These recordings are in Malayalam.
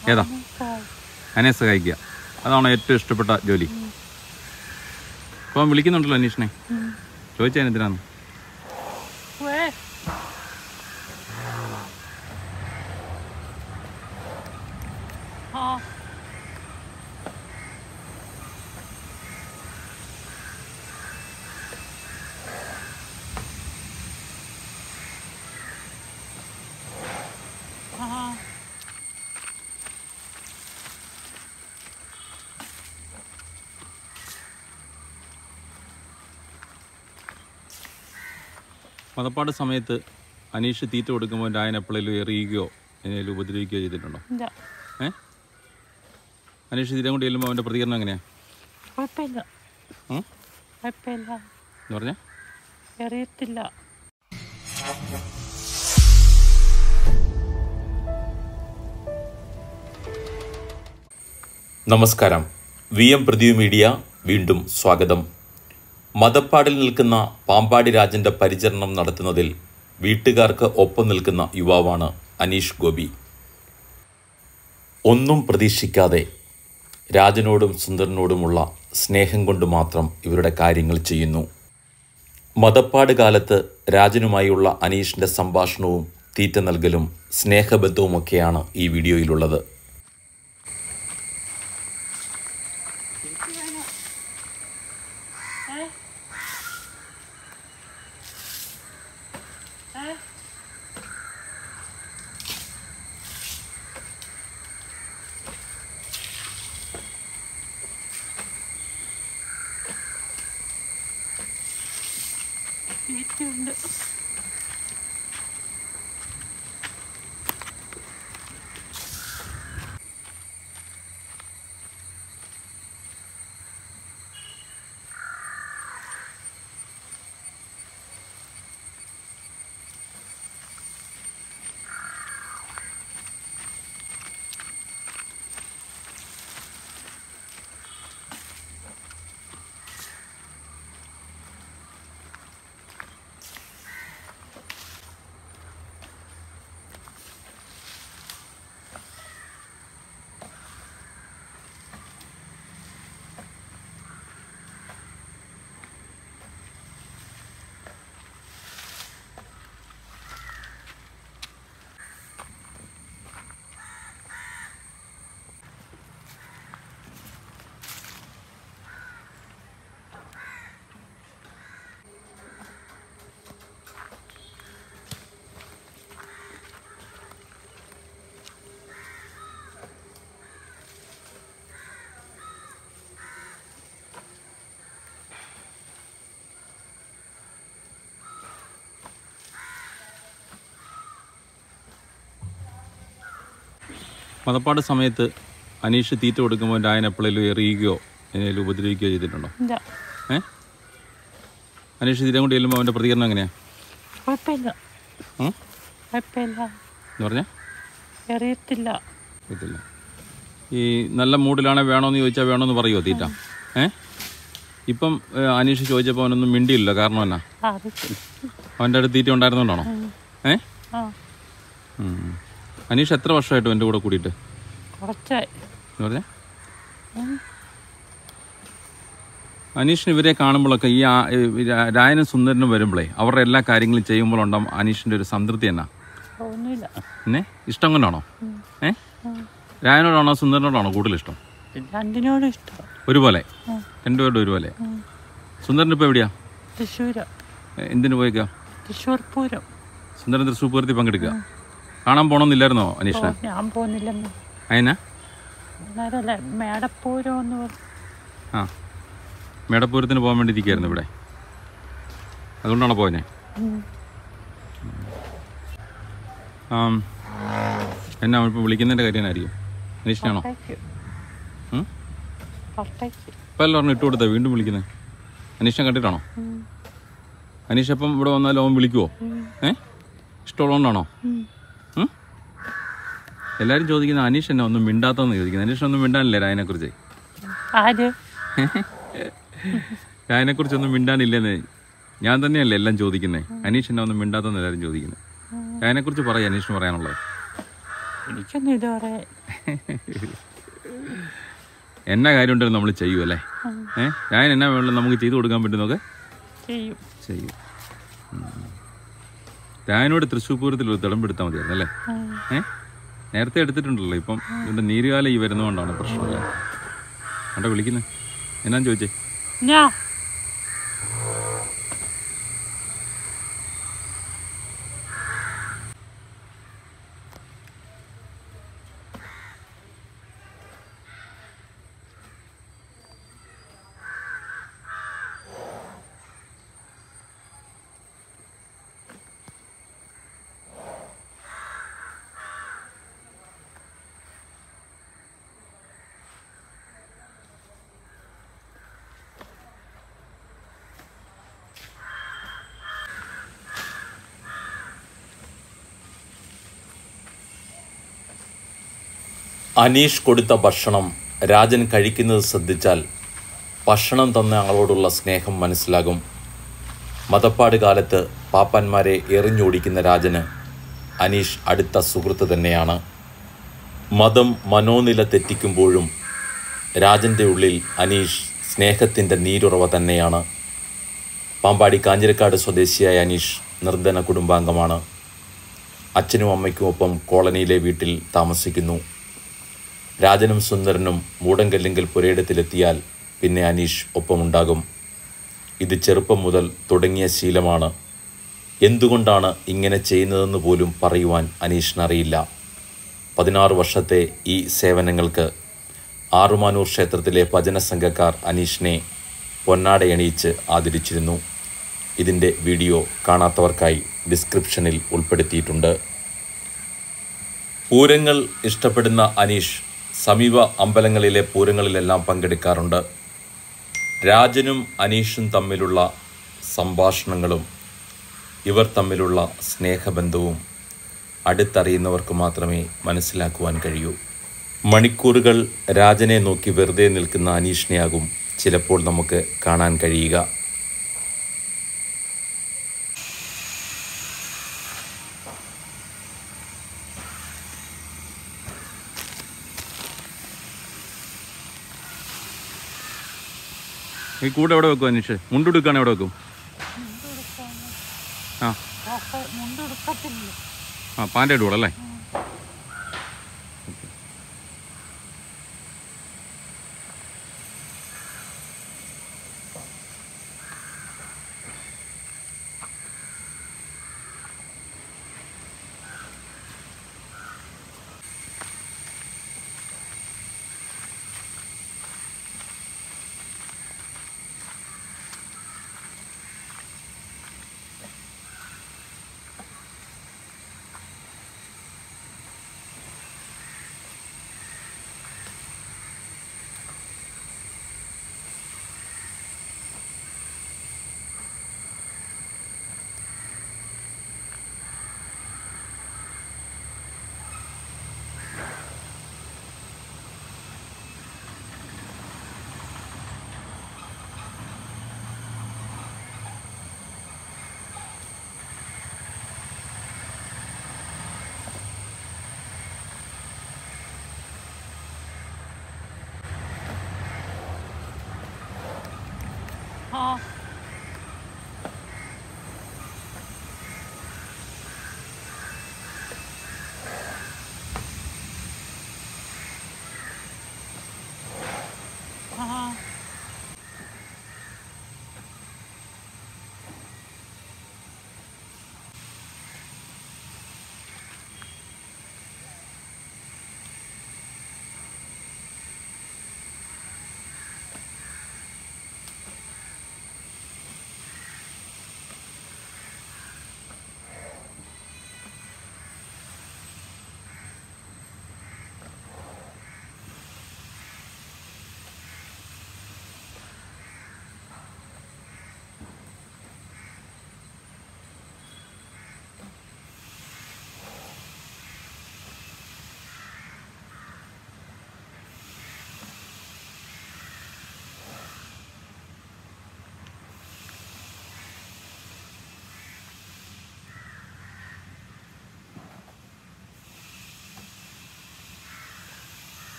ഏതാ? അതിനെ സഹായിക്കുക. അതാണോ ഏറ്റവും ഇഷ്ടപ്പെട്ട ജോലി? അപ്പോൾ വിളിക്കുന്നുണ്ടല്ലോ അനീഷിനെ. ചോദിച്ചാൽ എന്തിനാണ്? മതപ്പാട് സമയത്ത് അനീഷ് തീറ്റ കൊടുക്കുമ്പോൾ രായൻ എപ്പോഴേലും എറിയുകയോ എന്തെങ്കിലും ഉപദ്രവിക്കുകയോ ചെയ്തിട്ടുണ്ടോ? അനീഷ് തീരെ കൊണ്ട് ചെല്ലുമ്പോൾ അവൻ്റെ പ്രതികരണം എങ്ങനെയാണ്? എന്ന് പറഞ്ഞാൽ അറിയത്തില്ല. നമസ്കാരം. VM പ്രദീപ് മീഡിയ വീണ്ടും സ്വാഗതം. മതപ്പാടിൽ നിൽക്കുന്ന പാമ്പാടി രാജൻ്റെ പരിചരണം നടത്തുന്നതിൽ വീട്ടുകാർക്ക് ഒപ്പം നിൽക്കുന്ന യുവാവാണ് അനീഷ് ഗോപി. ഒന്നും പ്രതീക്ഷിക്കാതെ രാജനോടും സുന്ദരനോടുമുള്ള സ്നേഹം കൊണ്ട് മാത്രം ഇവരുടെ കാര്യങ്ങൾ ചെയ്യുന്നു. മതപ്പാട് കാലത്ത് രാജനുമായുള്ള അനീഷിൻ്റെ സംഭാഷണവും തീറ്റ നൽകലും സ്നേഹബന്ധവുമൊക്കെയാണ് ഈ വീഡിയോയിലുള്ളത്. ഉണ്ട്. മതപ്പാട് സമയത്ത് അനീഷ് തീറ്റ കൊടുക്കുമ്പോൾ രായൻ എപ്പോഴേലും എറിയുകയോ എന്തെങ്കിലും ഉപദ്രവിക്കുകയോ ചെയ്തിട്ടുണ്ടോ? അനീഷ് തീരെ കൊണ്ട് ചെല്ലുമ്പോൾ അവൻ്റെ പ്രതികരണം എങ്ങനെയാണ്? എന്ന് പറഞ്ഞാൽ അറിയത്തില്ല. ഈ നല്ല മൂഡിലാണെ വേണമെന്ന് ചോദിച്ചാൽ വേണമെന്ന് പറയുമോ തീറ്റ? ഇപ്പം അനീഷ് ചോദിച്ചപ്പോൾ അവനൊന്നും മിണ്ടിയില്ല. കാരണം എന്നാ? അവൻ്റെ അടുത്ത് തീറ്റ ഉണ്ടായിരുന്നോണ്ടാണോ? അനീഷ് എത്ര വർഷമായിട്ടും എൻ്റെ കൂടെ കൂടിയിട്ട്? എന്ന് പറഞ്ഞാൽ അനീഷിന് ഇവരെ കാണുമ്പോഴൊക്കെ ഈ രായനും സുന്ദരനും വരുമ്പോഴേ അവരുടെ എല്ലാ കാര്യങ്ങളും ചെയ്യുമ്പോഴുണ്ടാവും അനീഷിൻ്റെ ഒരു സംതൃപ്തി എന്നാ? പിന്നെ ഇഷ്ടം കൊണ്ടാണോ? രായനോടാണോ സുന്ദരനോടാണോ കൂടുതൽ ഇഷ്ടം? രണ്ടിനോടും ഇഷ്ടം. ഒരുപോലെ? രണ്ടുപേരുടെ ഒരുപോലെ? സുന്ദരൻ ഇപ്പോൾ എവിടെയാ? തൃശ്ശൂര്. എന്തിനു പോയേക്കാ? തൃശ്ശൂർ പൂരം. സുന്ദരൻ തൃശ്ശൂർ പൂരത്തിൽ പങ്കെടുക്കുക. കാണാൻ പോണമെന്നില്ലായിരുന്നോ അനീഷിനെ? ഞാൻ പോകുന്നില്ലെന്ന്. അതിനാ? മേടപ്പൂരം എന്ന് പറഞ്ഞു. മേടപ്പൂരത്തിന് പോകാൻ വേണ്ടി ഇരിക്കുകയായിരുന്നു ഇവിടെ. അതുകൊണ്ടാണോ പോയനെ? എന്നാ ഇപ്പോൾ വിളിക്കുന്നതിൻ്റെ കാര്യമായിരിക്കും. അനീഷിനാണോ? ഇപ്പം എല്ലാം പറഞ്ഞു ഇട്ട് കൊടുത്താ വീണ്ടും വിളിക്കുന്നത്. അനീഷിനെ കണ്ടിട്ടാണോ? അനീഷ് എപ്പം ഇവിടെ വന്നാലും അവൻ വിളിക്കുവോ? ഇഷ്ടമുള്ളതുകൊണ്ടാണോ? എല്ലാവരും ചോദിക്കുന്നത് അനീഷ് എന്നെ ഒന്നും മിണ്ടാത്തതെന്ന് ചോദിക്കുന്നത്. അനീഷിനൊന്നും മിണ്ടാനില്ലേ രായനെക്കുറിച്ച്? രായനെക്കുറിച്ചൊന്നും മിണ്ടാനില്ലെന്ന് ഞാൻ തന്നെയല്ലേ എല്ലാം ചോദിക്കുന്നത്. അനീഷ് എന്നെ ഒന്നും മിണ്ടാത്തെന്ന് എല്ലാവരും ചോദിക്കുന്നത്. രായനെക്കുറിച്ച് പറയാം അനീഷിന് പറയാനുള്ളത്. എനിക്കൊന്നും ഇതുവരെ എന്നാ കാര്യം ഉണ്ടെങ്കിലും നമ്മൾ ചെയ്യും അല്ലേ? ഞാൻ എന്നാ വേണം നമുക്ക് ചെയ്തു കൊടുക്കാൻ പറ്റുന്നൊക്കെ ചെയ്യും. ഞാനോട് തൃശ്ശൂർ പൂരത്തിൽ ഒരു തിടമ്പെടുത്താൽ മതിയായിരുന്നു അല്ലേ? നേരത്തെ എടുത്തിട്ടുണ്ടല്ലോ. ഇപ്പം ഇതിൻ്റെ നീരുകാലം ഈ വരുന്നതുകൊണ്ടാണ് പ്രശ്നമല്ലേ? കണ്ടോ വിളിക്കുന്നത് എന്നാന്ന് ചോദിച്ചേ? അനീഷ് കൊടുത്ത ഭക്ഷണം രാജൻ കഴിക്കുന്നത് ശ്രദ്ധിച്ചാൽ ഭക്ഷണം തന്ന ആളോടുള്ള സ്നേഹം മനസ്സിലാകും. മതപ്പാട് കാലത്ത് പാപ്പാന്മാരെ എറിഞ്ഞോടിക്കുന്ന രാജന് അനീഷ് അടുത്ത സുഹൃത്ത് തന്നെയാണ്. മതം മനോനില തെറ്റിക്കുമ്പോഴും രാജൻ്റെ ഉള്ളിൽ അനീഷ് സ്നേഹത്തിൻ്റെ നീരുറവ തന്നെയാണ്. പാമ്പാടി കാഞ്ഞിരക്കാട് സ്വദേശിയായ അനീഷ് നിർധന കുടുംബാംഗമാണ്. അച്ഛനും അമ്മയ്ക്കുമൊപ്പം കോളനിയിലെ വീട്ടിൽ താമസിക്കുന്നു. രാജനും സുന്ദരനും മൂടങ്കല്ലിങ്കൽ പുരയിടത്തിലെത്തിയാൽ പിന്നെ അനീഷ് ഒപ്പമുണ്ടാകും. ഇത് ചെറുപ്പം മുതൽ തുടങ്ങിയ ശീലമാണ്. എന്തുകൊണ്ടാണ് ഇങ്ങനെ ചെയ്യുന്നതെന്ന് പോലും പറയുവാൻ അനീഷിനറിയില്ല. 16 വർഷത്തെ ഈ സേവനങ്ങൾക്ക് ആറുമാനൂർ ക്ഷേത്രത്തിലെ ഭജന സംഘക്കാർ അനീഷിനെ പൊന്നാടയണിയിച്ച് ആദരിച്ചിരുന്നു. ഇതിൻ്റെ വീഡിയോ കാണാത്തവർക്കായി ഡിസ്ക്രിപ്ഷനിൽ ഉൾപ്പെടുത്തിയിട്ടുണ്ട്. പൂരങ്ങൾ ഇഷ്ടപ്പെടുന്ന അനീഷ് സമീപ അമ്പലങ്ങളിലെ പൂരങ്ങളിലെല്ലാം പങ്കെടുക്കാറുണ്ട്. രാജനും അനീഷും തമ്മിലുള്ള സംഭാഷണങ്ങളും ഇവർ തമ്മിലുള്ള സ്നേഹബന്ധവും അടുത്തറിയുന്നവർക്ക് മാത്രമേ മനസ്സിലാക്കുവാൻ കഴിയൂ. മണിക്കൂറുകൾ രാജനെ നോക്കി വെറുതെ നിൽക്കുന്ന അനീഷിനെയാകും ചിലപ്പോൾ നമുക്ക് കാണാൻ കഴിയുക. ഈ കൂടെ എവിടെ വെക്കും അനീഷ്? മുണ്ടെടുക്കാണ് എവിടെ വെക്കും? പാൻ്റെ കൂടെ അല്ലേ?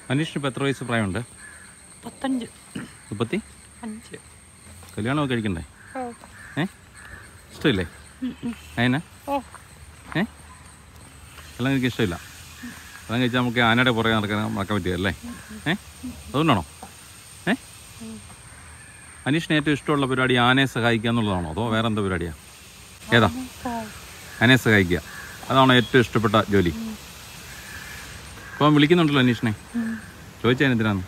അനീഷിന് ഇപ്പോൾ എത്ര വയസ്സ് പ്രായമുണ്ട്? 35. 35. കല്യാണമൊക്കെ കഴിക്കണ്ടേ? ഇഷ്ടമില്ലേ? അതിനാ എല്ലാം എനിക്ക് ഇഷ്ടമില്ല. എല്ലാം കഴിച്ചാൽ നമുക്ക് ആനയുടെ പുറകെ നടക്കാൻ പറ്റിയല്ലേ? അതുകൊണ്ടാണോ? അനീഷിന് ഏറ്റവും ഇഷ്ടമുള്ള പരിപാടി ആനയെ സഹായിക്കുക എന്നുള്ളതാണോ, അതോ വേറെ എന്താ പരിപാടിയാണ്? ഏതാ? ആനയെ സഹായിക്കുക, അതാണോ ഏറ്റവും ഇഷ്ടപ്പെട്ട ജോലി? ഇപ്പം വിളിക്കുന്നുണ്ടല്ലോ അനീഷിനെ, ചോദിച്ചാൽ എന്തിനാന്ന്?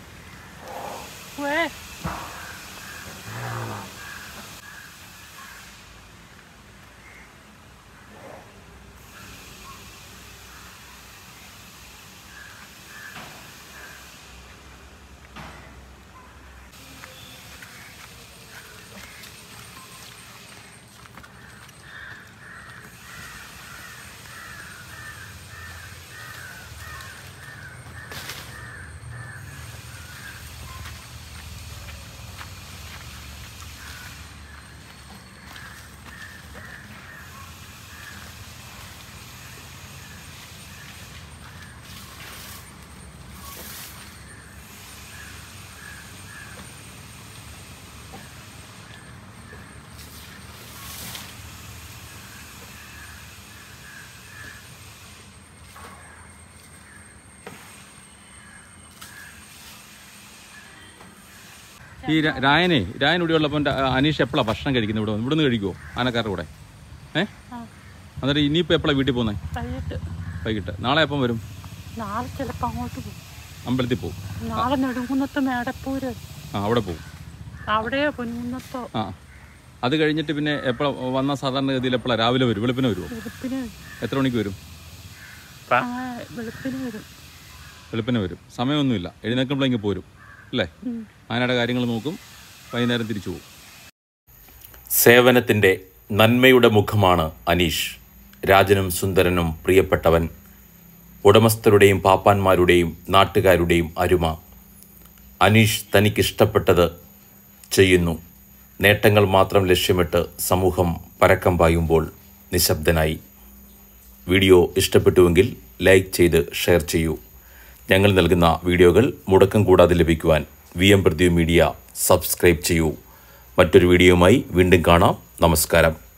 ഈ രായൻ ഇവിടെ ഉള്ളപ്പോൾ അനീഷ് എപ്പോഴാണ് ഭക്ഷണം കഴിക്കുന്നത്? ഇവിടെ നിന്ന് കഴിക്കുമോ ആനക്കാരുടെ കൂടെ? എന്നിട്ട് ഇനിയിപ്പോൾ എപ്പോഴാണ് വീട്ടിൽ പോകുന്നത്? വൈകിട്ട്. നാളെ എപ്പം വരും? നാളെ ചിലപ്പോൾ അങ്ങോട്ട് പോകും, അമ്പലത്തിൽ പോകും. നാളെ നെടുങ്കുന്നത്ത് മേടപ്പൂര് അവിടെ പോകും. അവിടെയോ പൊൻകുന്നത്തോ. അത് കഴിഞ്ഞിട്ട് പിന്നെ എപ്പോഴാണ് വന്ന സാധാരണഗതിയിൽ എപ്പോഴാണ്? രാവിലെ വരും? വെളുപ്പിന് വരുമോ? എത്ര മണിക്ക് വരും? വെളുപ്പിന് വരും. സമയമൊന്നുമില്ല, എഴുന്നേൽക്കുമ്പോഴെങ്കിൽ പോരും അല്ലേ? ആനയുടെ കാര്യങ്ങൾ നോക്കും, വൈകുന്നേരം തിരിച്ചു പോകും. സേവനത്തിൻ്റെ നന്മയുടെ മുഖമാണ് അനീഷ്. രാജനും സുന്ദരനും പ്രിയപ്പെട്ടവൻ, ഉടമസ്ഥരുടെയും പാപ്പാന്മാരുടെയും നാട്ടുകാരുടെയും അരുമ. അനീഷ് തനിക്കിഷ്ടപ്പെട്ടത് ചെയ്യുന്നു. നേട്ടങ്ങൾ മാത്രം ലക്ഷ്യമിട്ട് സമൂഹം പരക്കം പായുമ്പോൾ നിശബ്ദനായി. വീഡിയോ ഇഷ്ടപ്പെട്ടുവെങ്കിൽ ലൈക്ക് ചെയ്ത് ഷെയർ ചെയ്യൂ. ഞങ്ങൾ നൽകുന്ന വീഡിയോകൾ മുടക്കം കൂടാതെ ലഭിക്കുവാൻ പാമ്പടി മീഡിയ സബ്സ്ക്രൈബ് ചെയ്യൂ. മറ്റൊരു വീഡിയോയുമായി വീണ്ടും കാണാം. നമസ്കാരം.